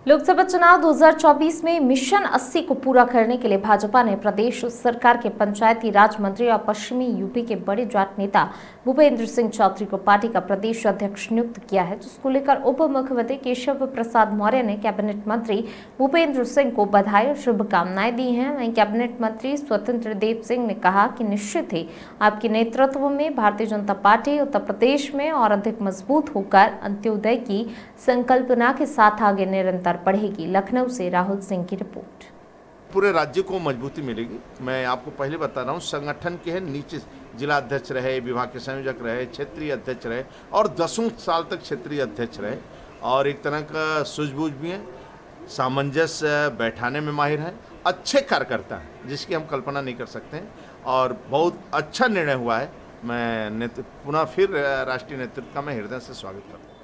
लोकसभा चुनाव 2024 में मिशन 80 को पूरा करने के लिए भाजपा ने प्रदेश सरकार के पंचायती राज मंत्री और पश्चिमी यूपी के बड़े जाट नेता भूपेंद्र सिंह चौधरी को पार्टी का प्रदेश अध्यक्ष नियुक्त किया है, जिसको लेकर उप मुख्यमंत्री केशव प्रसाद मौर्य ने कैबिनेट मंत्री भूपेंद्र सिंह को बधाई और शुभकामनाएं दी हैं। वहीं कैबिनेट मंत्री स्वतंत्र देव सिंह ने कहा कि निश्चित ही आपके नेतृत्व में भारतीय जनता पार्टी उत्तर प्रदेश में और अधिक मजबूत होकर अंत्योदय की संकल्पना के साथ आगे निरंतर बढ़ेगी। लखनऊ से राहुल सिंह की रिपोर्ट। पूरे राज्य को मजबूती मिलेगी। मैं आपको पहले बता रहा हूँ, संगठन के नीचे जिला अध्यक्ष रहे, विभाग के संयोजक रहे, क्षेत्रीय अध्यक्ष रहे और 10 साल तक क्षेत्रीय अध्यक्ष रहे और एक तरह का सूझबूझ भी है, सामंजस्य बैठाने में माहिर है, अच्छे कार्यकर्ता हैं जिसकी हम कल्पना नहीं कर सकते हैं और बहुत अच्छा निर्णय हुआ है। मैं पुनः फिर राष्ट्रीय नेतृत्व का मैं हृदय से स्वागत करता हूँ।